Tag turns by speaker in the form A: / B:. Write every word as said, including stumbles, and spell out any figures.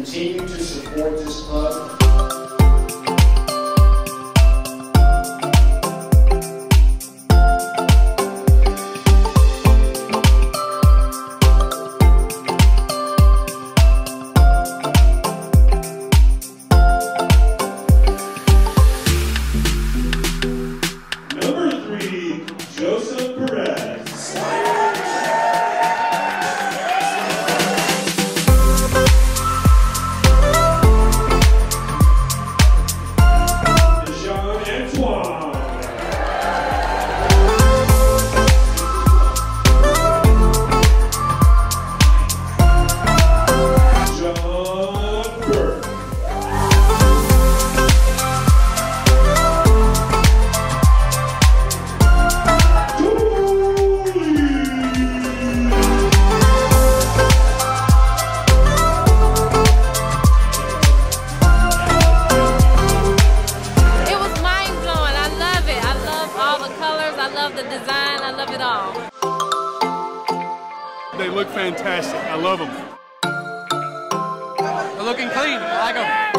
A: continue to support this club.
B: I love the design, I love it all.
C: They look fantastic, I love them.
D: They're looking clean, I like them.